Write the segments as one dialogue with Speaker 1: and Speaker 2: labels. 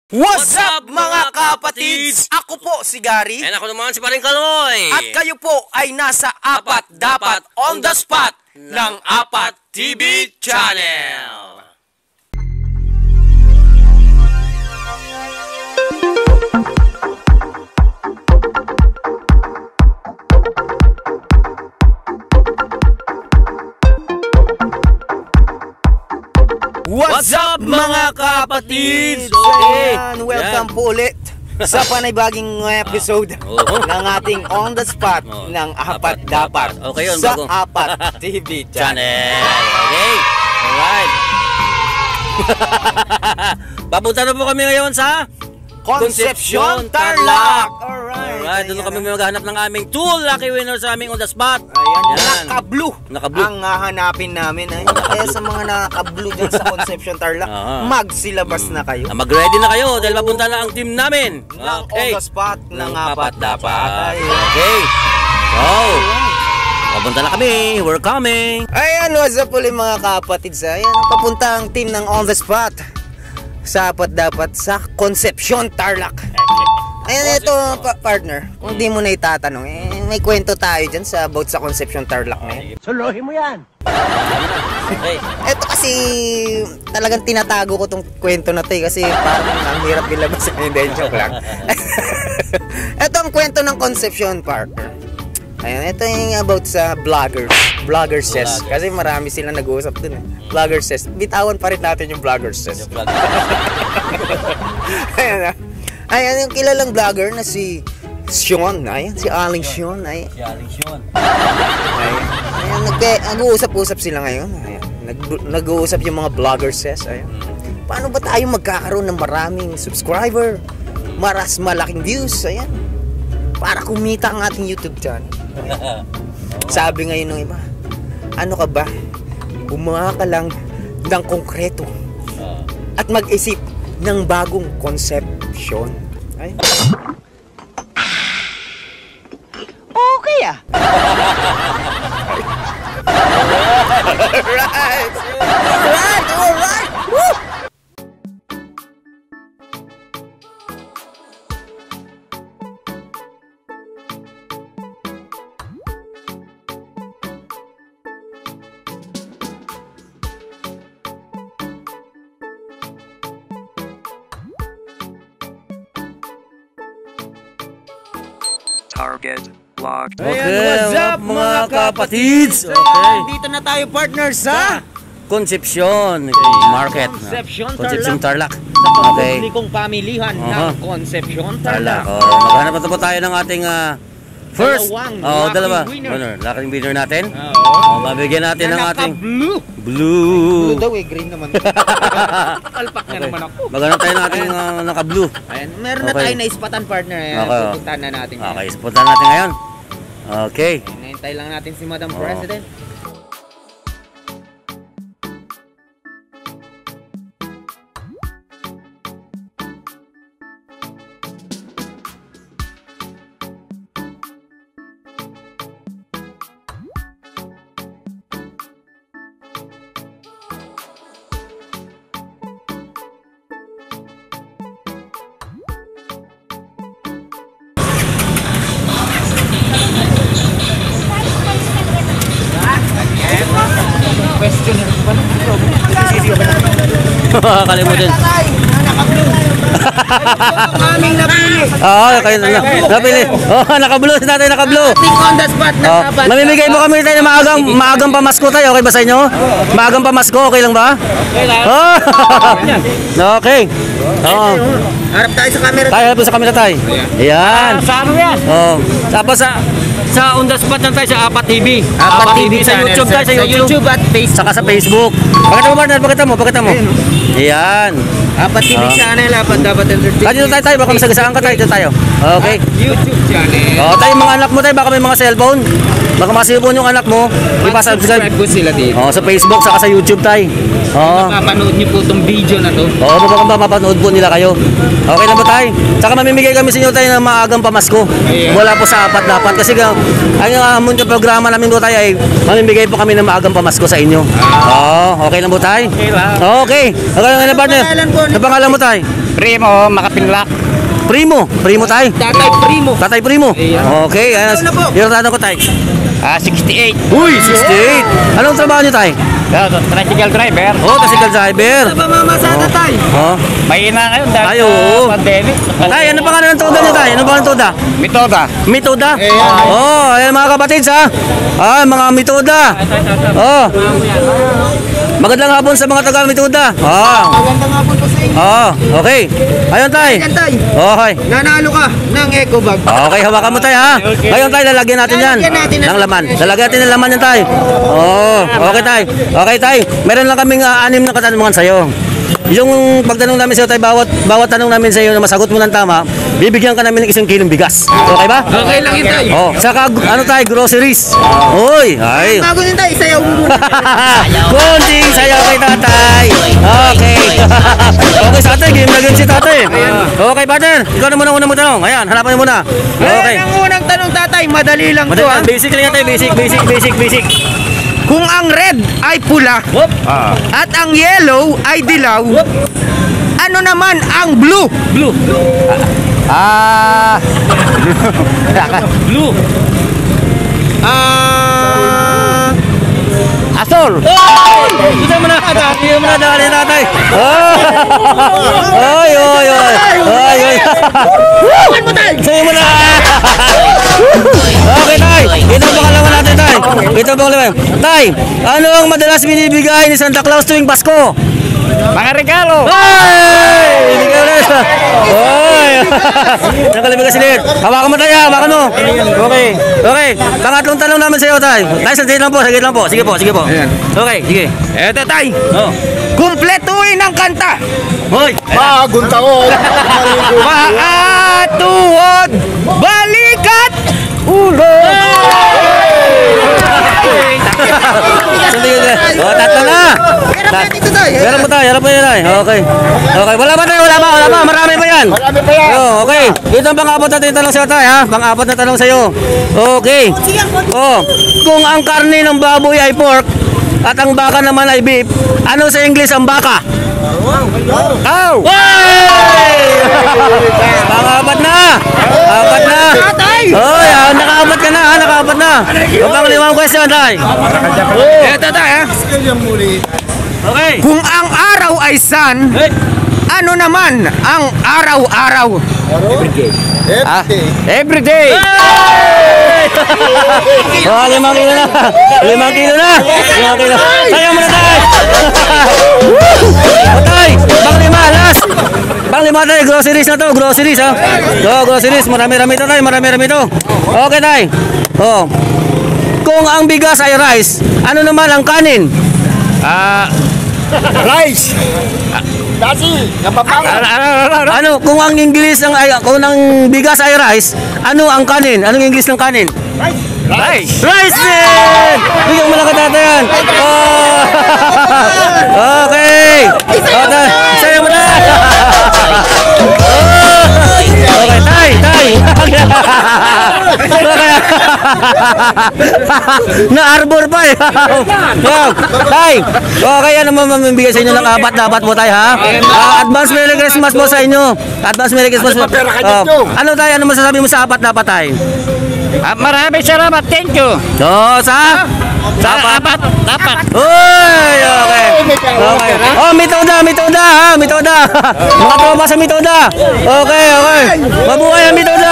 Speaker 1: What's up mga kapatids? Ako po si Gary.
Speaker 2: And ako naman si Paring Kaloy.
Speaker 1: At kayo po ay nasa Apat Dapat on the Spot ng Apat TV Channel. What's up mga kapatids?
Speaker 2: Okay.
Speaker 1: Ayan, welcome po ulit sa panibaging episode ng ating On The Spot ng Apat Dapat sa Apat TV Channel.
Speaker 2: Okay. Alright. Papunta na po kami ngayon sa
Speaker 1: Concepcion, Tarlac.
Speaker 2: Alright, doon kami maghahanap ng aming 2 lucky winners sa aming On The Spot.
Speaker 1: Ayan, naka-blue
Speaker 2: Naka-blue.
Speaker 1: ang hahanapin namin. Ayun, kaya sa mga naka-blue dyan sa Concepcion Tarlac, magsilabas na kayo.
Speaker 2: Mag-ready na kayo dahil papunta na ang team namin.
Speaker 1: Ng On The Spot ng Apat Dapat.
Speaker 2: Okay. So, papunta na kami. We're coming.
Speaker 1: Ayan, what's up ulit mga kapatids? Ayan, papunta ang team ng On The Spot sa Apat Dapat sa Concepcion Tarlac. Ayan, ito partner, kung di mo na itatanong, may kwento tayo dyan sa about sa Concepcion Tarlac na yan.
Speaker 3: Suluhin mo yan!
Speaker 2: Okay.
Speaker 1: Ito kasi talagang tinatago ko tong kwento na to kasi parang ang hirap ilabas. Hindi, joke lang. Ito ang kwento ng Concepcion, partner. Ayan, ito yung about sa vloggers. Vlogger says. Kasi marami silang nag-uusap dun eh. Vlogger says. Bitawan pa rin natin yung vlogger says. Ayan, ayan yung kilalang vlogger na si Sean. Ayan, si Aling Sean. Ayan.
Speaker 2: Si Aling Sean.
Speaker 1: Ayan, nag-uusap-usap sila ngayon. Ayan, nag-uusap yung mga vlogger says. Ayan. Paano ba tayo magkakaroon ng maraming subscriber? Maras malaking views. Ayan. Para kumita ang ating YouTube channel. Sabi ngayon ng iba, ano ka ba? Gumawa ka lang ng konkreto at mag-isip ng bagong konsepsyon. Ay. Okay ah. Alright. Woo!
Speaker 3: Target locked.
Speaker 2: Okay, what's up mga kapatids? Okay.
Speaker 1: Dito na tayo partner sa
Speaker 2: Concepcion Market.
Speaker 1: Concepcion
Speaker 2: Tarlac.
Speaker 1: Sa
Speaker 2: Okay.
Speaker 1: pampublikong pamilihan ng Concepcion Tarlac.
Speaker 2: Maghanap na po tayo ng ating first.
Speaker 1: Dalawang
Speaker 2: Dalawa.
Speaker 1: lucky winner.
Speaker 2: Lucky winner natin.
Speaker 1: Oo.
Speaker 2: Mabigyan natin ng ating
Speaker 1: blue.
Speaker 2: blue.
Speaker 1: Daw eh, green naman. Kalpak na naman ako.
Speaker 2: Maghanap tayo ng ating naka-blue.
Speaker 1: Ayan, meron na
Speaker 2: Okay.
Speaker 1: tayo na ispatan partner. Ayan,
Speaker 2: Okay.
Speaker 1: pupuntahan na natin.
Speaker 2: Okay, punta natin ngayon. Okay.
Speaker 1: Hinahintay lang natin si Madam President.
Speaker 2: Kalimutin.
Speaker 1: Aming napili.
Speaker 2: Oo, kayo na. Napili. Naka-blue si tatay, naka-blue.
Speaker 1: On the spot na dapat.
Speaker 2: Mamimigay po kami tayo ng maagang pamasko tayo. Okay ba sa inyo? Maagang pamasko, okay lang ba?
Speaker 1: Okay lang.
Speaker 2: Okay.
Speaker 1: Harap tayo sa camera.
Speaker 2: Tayo po sa kamera tayo. Ayan.
Speaker 1: Sa ano yan?
Speaker 2: Tapos sa On The Spot lang tayo sa Apat TV.
Speaker 1: Apat TV
Speaker 2: sa
Speaker 1: channel,
Speaker 2: YouTube tayo, sa YouTube.
Speaker 1: at Facebook.
Speaker 2: Saka sa Facebook. Pakita mo partner, pakita mo. Ayan.
Speaker 1: Apat TV channel, Apat Dapat Entertainment.
Speaker 2: Dito tayo, baka masagasaan ka tayo. Dito tayo. Okay.
Speaker 1: YouTube channel.
Speaker 2: Tayo mga anak mo tayo, baka may mga cellphone. Baka masipon yung anak mo.
Speaker 1: Subscribe
Speaker 2: Ipa-subscribe.
Speaker 1: po sila dito.
Speaker 2: Sa Facebook, saka sa YouTube tayo.
Speaker 1: Mapapanood niyo po itong video na to.
Speaker 2: Baka mapapanood po nila kayo. Okay na ba tayo? Saka mamimigay kami sa inyo tayo ng maagang pamasko. Wala po sa Apat Dapat. Kasi ang programa namin po tayo ay mamimigay po kami ng maagang pamasko sa inyo. Okay na po tayo?
Speaker 1: Okay lang.
Speaker 2: Okay. Okay na partner.
Speaker 1: Pangalan po.
Speaker 2: Sa pangalan mo tayo?
Speaker 3: Primo, makapinlak.
Speaker 2: Primo tayo.
Speaker 1: Tatay Primo.
Speaker 2: Tatay Primo.
Speaker 1: Ayan.
Speaker 2: Okay, ayan.
Speaker 1: Ano na po?
Speaker 2: Yung tanong ko tayo.
Speaker 3: 68.
Speaker 2: Uy, 68. Anong trabaho niyo tayo?
Speaker 3: Tricycle driver.
Speaker 2: Oh, tricycle driver.
Speaker 1: Ano ba mamasada tay?
Speaker 2: Oh.
Speaker 3: Mahina ngayon dahil
Speaker 2: Ay, oo.
Speaker 3: sa pandemic.
Speaker 2: Tay, ano pa ng tuda niyo tayo? Ano pa ng tuda?
Speaker 3: Metoda.
Speaker 2: Metoda? Oh, ayan mga kapatid ha. Ah, mga metoda. Oh. Magandang hapon sa mga taga metoda. Ah.
Speaker 1: Magandang hapon po sa inyo.
Speaker 2: Oh, okay. Ayun tay.
Speaker 1: Yan tay.
Speaker 2: Okay.
Speaker 1: Nanalo ka ng eco bag.
Speaker 2: Okay, hawakan mo tayo ha. Ngayon tayo, lalagyan natin yan.
Speaker 1: Lalagyan natin
Speaker 2: Ng laman. Lalagyan natin ng laman yan tayo. Oh, okay tayo. Okay tayo. Meron lang kaming 6 na katanungan sa'yo. Yung pagtanong namin sa'yo tayo, bawat tanong namin sa'yo na masagot mo ng tama, bibigyan ka namin ng 1 kilong bigas. Okay ba?
Speaker 1: Okay lang yun tay.
Speaker 2: Oh, saka ano tayo, groceries. Uy, ay.
Speaker 1: Bago din tay, sayaw mo muna.
Speaker 2: Kunting sayaw kay tatay. Okay. Okay sa tatay, game na game si tatay. Okay, partner. Ikaw na muna unang magtanong. Ayan, hanapan mo muna. Okay.
Speaker 1: Ang unang tanong tatay, madali lang to ha.
Speaker 2: Basic lang yan tayo, basic.
Speaker 1: Kung ang red ay pula
Speaker 2: Whoop.
Speaker 1: at ang yellow ay dilaw, ano naman ang blue?
Speaker 2: Blue. Blue.
Speaker 3: Asol.
Speaker 2: Ito mo na. Ito mo na dali tatay. Oy. Sa'yo mo na. Okay, tay. Ito ang pangalawa natin, tay. Ito ang pangalawa. Tay, ano ang madalas binibigay ni Santa Claus tuwing Pasko?
Speaker 3: Mga regalo.
Speaker 2: Ay! Ibigay ulit. Oy! Nakalimutan si Lid. Hawakan mo tayo, hawakan mo. Okay. Pangatlong tanong namin sa iyo, tay. Tay, saglit lang po. Sige po. Okay, sige.
Speaker 1: Eto tay,
Speaker 2: Oh.
Speaker 1: kumpletuhin ang kanta.
Speaker 2: Hoy!
Speaker 4: Gunta ko.
Speaker 1: Maatuhod, balikat, ulo.
Speaker 2: Oh, tatlo na.
Speaker 1: Meron dito tay.
Speaker 2: Meron mo tayo, tay. Okay. Wala ba tayo? Wala ba? Marami pa yan.
Speaker 4: Marami pa yan.
Speaker 2: Oh, okay. Ito ang pang-apat natin tanong sa'yo tayo, ha? Pang-apat na tanong sa'yo. Okay. Oh, kung ang karne ng baboy ay pork at ang baka naman ay beef, ano sa English ang baka?
Speaker 3: Cow.
Speaker 2: Hey! Pang-apat na. Apat na. Oh, yan. Nakaapat ka na, ha? Nakaapat na. O, pang-limang question, tay.
Speaker 1: Eto tay ha.
Speaker 2: Okay.
Speaker 1: Kung ang araw ay sun,
Speaker 2: Hey.
Speaker 1: ano naman ang araw-araw?
Speaker 3: Every day.
Speaker 2: Oh, 5 kilo na. 5 kilo na. 5 kilo. Sayang mo na, tay. O, tay. Pang-lima, last. Pang-lima, tay. Groceries na to. Groceries, ha. Oh, groceries. Marami-rami to, tay. Marami-rami to. Okay, tay. Oh. Kung ang bigas ay rice, ano naman ang kanin?
Speaker 4: Rice. Dasi. Napapangan.
Speaker 2: Ano, kung ang kung ang bigas ay rice, ano ang kanin? Anong English ng kanin?
Speaker 3: Rice.
Speaker 2: Rice din! Bigyan mo lang katata yan. Oh. Okay. Sa'yo mo na. Oh. Okay, tay. Na-arbor pa eh. Oh, tay. Okay, ano mamibigay sa inyo ng dapat po tayo, ha? Advance Merry Christmas po sa inyo. Advance Merry Christmas po. Ano tayo? Ano masasabi mo sa dapat tay?
Speaker 3: Maraming salamat. Thank you.
Speaker 2: Sa
Speaker 3: Dapat.
Speaker 2: Uy, okay. Oh, metoda, ha, metoda. Mga tropa sa metoda. Okay. Mabuhay ang metoda.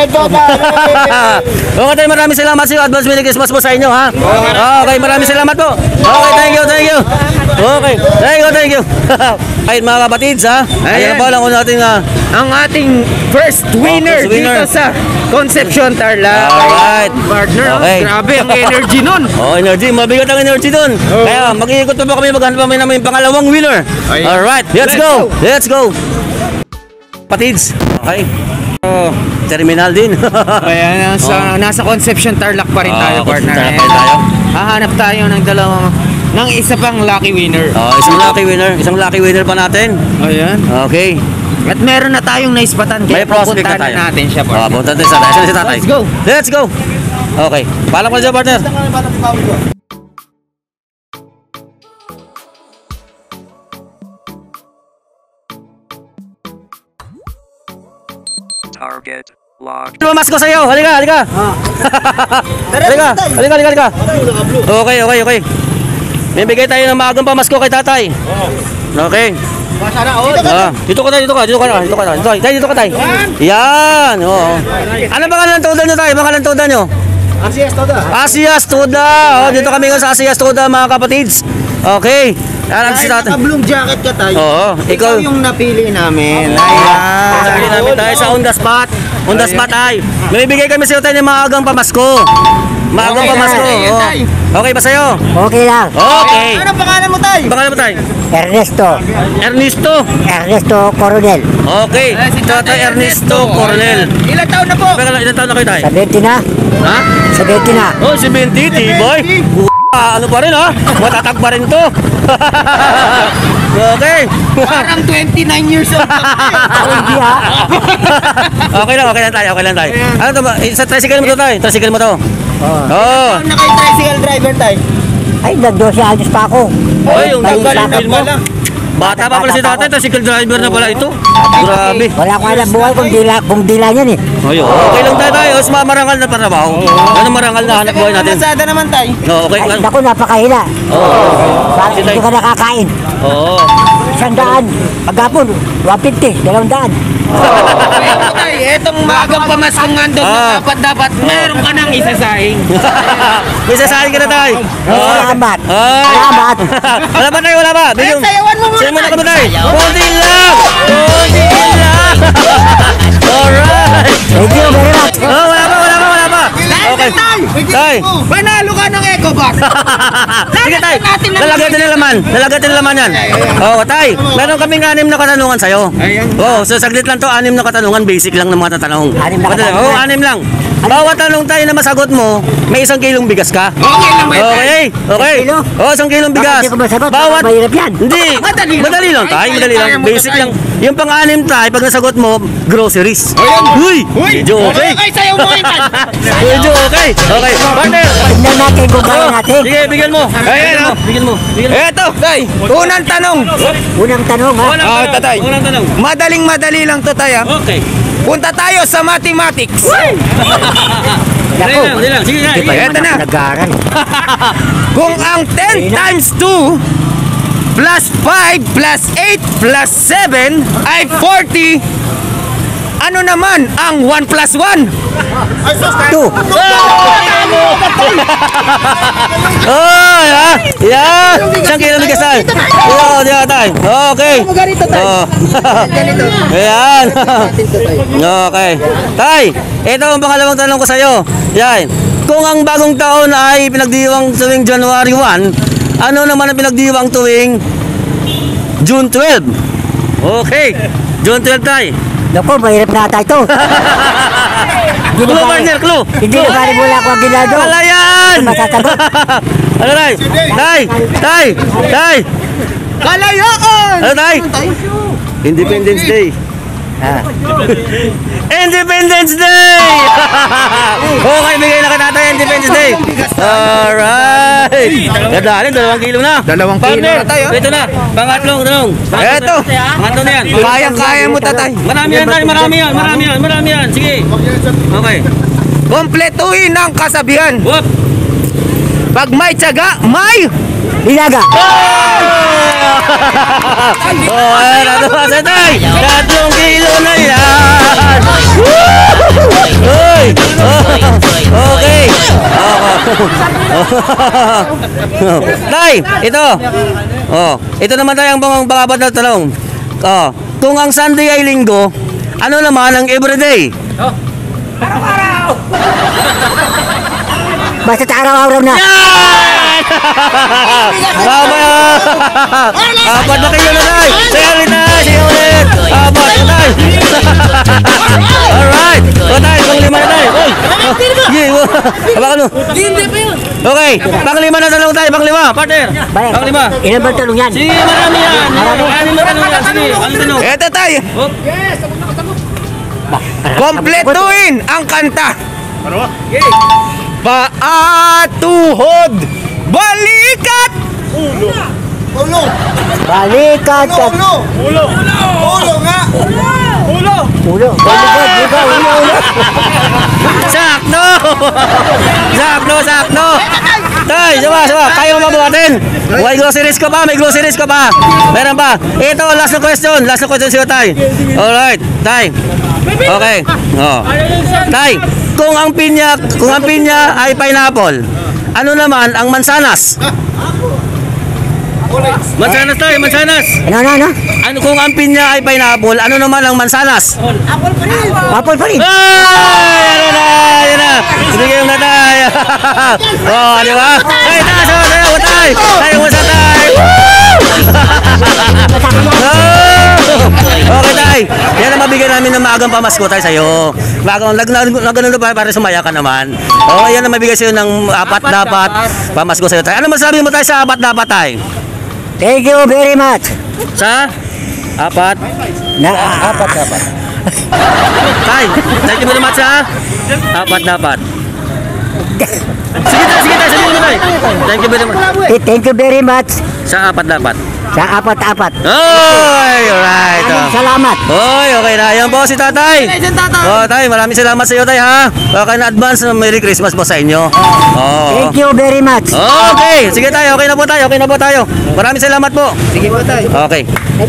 Speaker 2: Okay, tayo, maraming salamat sa iyo. Advance Merry Christmas po sa inyo, ha. Okay, maraming salamat po. Okay, thank you. Okay, thank you. Ayun mga kapatids, ha. Ayan pa lang kung natin
Speaker 1: Ang ating first winner, dito sa Concepcion Tarlac.
Speaker 2: Alright.
Speaker 1: Partner,
Speaker 2: Okay.
Speaker 1: grabe ang energy nun.
Speaker 2: Oh, energy. Mabigat ang energy dun. Kaya mag-iikot pa kami. Maghanap pa namin yung pangalawang winner. Alright. Let's go. Patids. Okay. Oh, terminal din.
Speaker 1: Ayan, nasa Concepcion Tarlac pa rin tayo, partner.
Speaker 2: Tarlac pa rin tayo.
Speaker 1: Hahanap tayo ng isa pang lucky winner.
Speaker 2: Oh, isang lucky winner pa natin.
Speaker 1: Ayan.
Speaker 2: Okay.
Speaker 1: At meron na tayong naispatan.
Speaker 2: May
Speaker 1: Kaya
Speaker 2: prospect na
Speaker 1: pupuntahan
Speaker 2: tayo.
Speaker 1: natin siya,
Speaker 2: Oh,
Speaker 1: partner.
Speaker 2: punta tayo sa tatay. Si tatay.
Speaker 1: Let's go.
Speaker 2: Okay. Paalam ko na dyan, partner.
Speaker 5: Target locked.
Speaker 2: Pamasko sa'yo. Halika, halika. Halika, halika, halika, halika. Okay, okay, okay. May bigay tayo ng maagang pamasko kay tatay. Okay. Dito ka tayo, dito ka, dito ka na, dito ka na. Dito ka tayo. Yan, oo. Ano pangalan ng tuda nyo tayo? Pangalan ng tuda nyo? Asias Tuda. Oh, dito kami ngayon sa Asias Tuda, mga kapatids. Okay. Alam si tatay.
Speaker 1: Naka-bloom jacket ka tayo.
Speaker 2: Oo,
Speaker 1: Ikaw yung napili namin. Ayan.
Speaker 2: Sabi namin tayo sa on the spot. On the spot ay. May bigay kami sa iyo tayo ng maagang pamasko. Maagang pamasko. Oh. Okay ba sa'yo?
Speaker 6: Okay lang.
Speaker 2: Okay.
Speaker 1: Ano pangalan mo tayo?
Speaker 2: Pangalan mo tayo?
Speaker 6: Ernesto.
Speaker 2: Ernesto.
Speaker 6: Ernesto Coronel.
Speaker 2: Okay. Tatay Ernesto Coronel.
Speaker 1: Ilang taon na po?
Speaker 2: Ilan taon na kayo tayo?
Speaker 6: 70 na.
Speaker 2: Ha?
Speaker 6: 70 na.
Speaker 2: Oh, si Binti, T-boy. Ano pa rin ha? Matatag pa rin to. Okay.
Speaker 1: Parang 29 years old.
Speaker 6: Hindi ha.
Speaker 2: Okay lang tayo, okay lang tayo. Ano to ba? Sa tricycle mo to tayo? Tricycle mo to? Oo.
Speaker 1: Naka-tricycle driver tayo.
Speaker 6: Ay, nag-12 anos pa ako.
Speaker 2: Ay, yung
Speaker 6: Balik sa
Speaker 2: tricycle mo.
Speaker 1: pala.
Speaker 2: Bata pa pala si tatay, tricycle driver na pala ito. Grabe.
Speaker 6: Wala ko alam buhay kung dila yan eh.
Speaker 2: Ayun. Okay lang tayo. Mas marangal na trabaho. Ano marangal na hanap buhay natin?
Speaker 1: Masada naman tayo.
Speaker 2: Oo, okay.
Speaker 6: Ay, naku, napakahila. Parang
Speaker 2: Si
Speaker 6: hindi
Speaker 2: tay.
Speaker 6: ka nakakain.
Speaker 2: Oo.
Speaker 6: 100. Pagkapon, 150, 200.
Speaker 1: Etong magang pamaskong andog
Speaker 2: Ah.
Speaker 1: dapat meron ka nang isasaing.
Speaker 2: May sasahin ka na tayo.
Speaker 6: Salamat.
Speaker 2: Ay.
Speaker 6: Salamat.
Speaker 2: Wala ba tayo? Wala ba? Bigyan.
Speaker 1: sayawan mo muna.
Speaker 2: Sayawan muna kami tayo. Konti lang. Konti lang. Alright.
Speaker 6: Thank you very much.
Speaker 2: Oh, wala pa. Okay. Tay.
Speaker 1: Panalo ka ng Eco Box.
Speaker 2: Sige tay. Lalagyan din ng laman. Lalagyan din ng laman yan. Oo, tay. Meron kaming 6 na katanungan sa'yo. Oo, so saglit lang to. 6 na katanungan. Basic lang ng mga tatanong.
Speaker 6: 6 na katanungan.
Speaker 2: Oo, 6 lang. Bawat tanong tayo na masagot mo, may 1 kilong bigas ka.
Speaker 1: Okay lang ba yun?
Speaker 2: Okay. Okay.
Speaker 6: kilo?
Speaker 2: Oo, 1 kilong bigas.
Speaker 6: Bakit di ko masagot?
Speaker 2: Bawat...
Speaker 6: Mahirap yan.
Speaker 2: Hindi. Madali lang tay. Madali lang. Basic lang. Yung pang-6 tay, pag nasagot mo, groceries. Uy! Medyo okay.
Speaker 1: Okay, sayaw mo kayo.
Speaker 2: Medyo okay. Okay. Partner.
Speaker 6: Tignan natin kung kaya
Speaker 2: Oo.
Speaker 6: natin.
Speaker 2: Sige, bigyan mo. Bigyan mo.
Speaker 1: Eto, tay. Unang tanong.
Speaker 6: Unang tanong ha.
Speaker 1: tatay.
Speaker 2: Unang tanong.
Speaker 1: Madali lang to tayo.
Speaker 2: Okay.
Speaker 1: Punta tayo sa mathematics.
Speaker 6: Naku,
Speaker 2: Dali lang. Sige,
Speaker 6: hindi pa
Speaker 2: sige.
Speaker 1: Eto
Speaker 6: naman
Speaker 1: na.
Speaker 6: ako nag-aaral.
Speaker 1: Kung ang 10 times 2 plus 5 plus 8 plus 7 ay 40, ano naman ang 1 plus 1?
Speaker 6: 2.
Speaker 2: Oh, yan. Yan. 1 kilo bigas tayo. Oo, di ba tayo? Okay. Oo. Ayan. Okay. Tay, ito ang pangalawang tanong ko sa'yo. Yan. Kung ang bagong taon ay pinagdiwang tuwing January 1, ano naman ang pinagdiwang tuwing June 12? Okay. June 12 tayo.
Speaker 6: Naku, mahirap na tayo ito.
Speaker 2: Clue, partner, clue.
Speaker 6: Hindi na pare mula ako ang ginado.
Speaker 2: Wala yan!
Speaker 6: Masasagot.
Speaker 2: Ano tay? Tay!
Speaker 1: Kalayaan!
Speaker 2: Ano tay? Independence Day.
Speaker 6: Ah.
Speaker 2: Independence Day! Okay, bigay na kita tayo Independence Day. Alright. Gadalin, 2 kilo na.
Speaker 1: 2 kilo
Speaker 2: Partner,
Speaker 1: na tayo.
Speaker 2: ito na. Pangatlong tanong.
Speaker 1: Eto.
Speaker 2: Pangatlo na yan.
Speaker 1: Kaya mo tatay.
Speaker 2: Marami yan tayo, marami yan. Sige. Okay.
Speaker 1: Kompletuhin ang kasabihan.
Speaker 2: Whoop.
Speaker 1: Pag may tiyaga, may
Speaker 6: Nilaga.
Speaker 2: Oh, ayan, ano pa sa tay? 3 kilo na yan! Uy! Okay! Tay, ito! Oh, ito naman tayo ang pangapat na tanong. Oh, kung ang Sunday ay linggo, ano naman ang everyday?
Speaker 6: Basta araw-araw na.
Speaker 2: Apat na kayo na tayo. Sige ulit na. Sige ulit. Apat na tayo. Alright. O tayo, pang-5 na tayo. Uy. Sige. Habakan mo. Okay. Pang-5 na tanong tayo. Pang-5. Partner.
Speaker 6: Balik.
Speaker 2: Pang-5.
Speaker 6: Ilan ba tanong yan?
Speaker 2: Sige, marami yan. Marami na tanong yan. Sige. Ano tanong?
Speaker 1: Eto tayo.
Speaker 2: Hop.
Speaker 1: Kompletuhin ang kanta. Paatuhod, balikat.
Speaker 6: Balikat at
Speaker 4: Ulo nga!
Speaker 6: ulo. Ulo, ligaw.
Speaker 2: Sakto! Sakto! Tay, sama. Kaya mo mabuhatin? May groceries ka pa? Meron pa? Ito, last na question sa'yo, Tay. Alright, Tay. Okay. Oh. Tay, kung ang pinya ay pineapple, ano naman ang mansanas? Mansanas, Tay, mansanas.
Speaker 6: Ano?
Speaker 2: Ano kung ang pinya ay pineapple, ano naman ang mansanas?
Speaker 6: Apple pa rin.
Speaker 2: Ay, yan na. Sige yung natay. Oh, di ba? Ay, tayo. Okay, tay. Yan ang mabigyan namin ng maagang pamasko tayo sa'yo. Nagano pa para sumaya ka naman. Oh, yan ang mabigay sa'yo ng apat dapat pamasko sa'yo tayo. Ano masabi mo tayo sa apat dapat tayo?
Speaker 6: Thank you very much.
Speaker 2: Sa apat?
Speaker 6: Apat dapat.
Speaker 2: Tay, thank you very much ha. Apat dapat. Sige tayo, sabihin mo tayo. Thank you very much.
Speaker 6: Thank you very much.
Speaker 2: Sa apat dapat.
Speaker 6: Sa apat-apat.
Speaker 2: Oy, alright.
Speaker 6: Maraming salamat.
Speaker 2: Oy, okay na. Yan po si tatay. Oh, tay, maraming salamat sa iyo, tay, ha. Okay na advance. Merry Christmas po sa inyo. Oh.
Speaker 6: Thank you very much.
Speaker 2: Okay, sige tayo. Okay na po tayo. Maraming salamat po.
Speaker 1: Sige po tayo.
Speaker 2: Okay.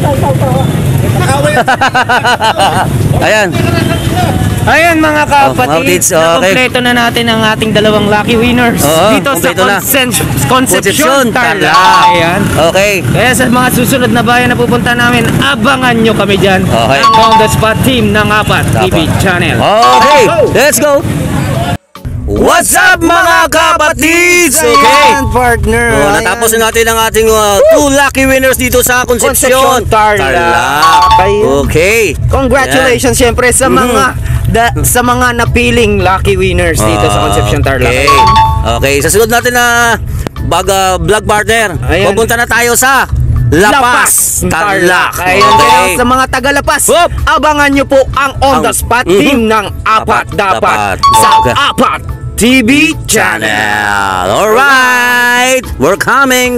Speaker 2: Ayan.
Speaker 3: Ayan mga kapatid,
Speaker 2: kapatids, okay.
Speaker 3: kompleto na natin ang ating dalawang lucky winners
Speaker 2: Oo,
Speaker 3: dito sa
Speaker 2: kompleto na.
Speaker 3: Concepcion, Tarlac. Ayan.
Speaker 2: Okay.
Speaker 3: Kaya sa mga susunod na bayan na pupunta namin, abangan nyo kami dyan.
Speaker 2: Okay.
Speaker 3: Ang On The Spot team ng Apat TV channel.
Speaker 2: Okay, let's go. What's up mga kapatids? Okay.
Speaker 1: Ayan, partner.
Speaker 2: Oh, natapos na natin ang ating two lucky winners dito sa Concepcion,
Speaker 1: Tarlac. Ayun.
Speaker 2: Okay.
Speaker 1: Congratulations syempre sa mga sa mga napiling lucky winners dito sa Concepcion Tarlac.
Speaker 2: Okay, sa sunod natin na vlog partner,
Speaker 1: Ayan.
Speaker 2: pupunta na tayo sa Lapas, Tarlac.
Speaker 1: Ayan, kaya sa mga taga Lapas,
Speaker 2: Whoop!
Speaker 1: abangan nyo po ang On The Spot team ng Apat Dapat sa
Speaker 2: Okay.
Speaker 1: Apat TV channel.
Speaker 2: Channel. Alright, we're coming.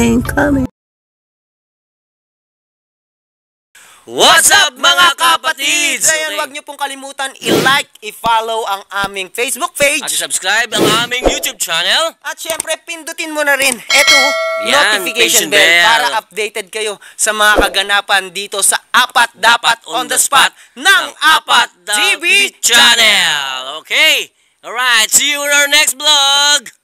Speaker 2: What's up mga kapatids?
Speaker 1: Ngayon, huwag nyo pong kalimutan i-like, i-follow ang aming Facebook page.
Speaker 2: At subscribe ang aming YouTube channel.
Speaker 1: At syempre, pindutin mo na rin ito,
Speaker 2: Yan,
Speaker 1: notification
Speaker 2: notification
Speaker 1: bell,
Speaker 2: bell.
Speaker 1: para updated kayo sa mga kaganapan dito sa Apat Dapat On The Spot ng Apat TV channel.
Speaker 2: Okay. Alright, see you in our next vlog.